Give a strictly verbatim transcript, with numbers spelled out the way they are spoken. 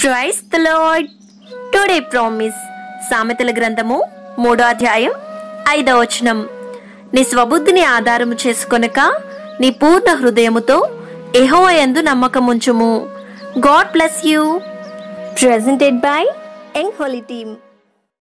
Praise the lord. Today promise సామెతల గ్రంథము మూడో అధ్యాయం ఐదవ వచనం. నీ స్వబుద్ధిని ఆధారము చేసుకొనక నీ పూర్ణ హృదయముతో యెహోవా యందు నమ్మకముంచుము. God bless you. Presented by young holy team.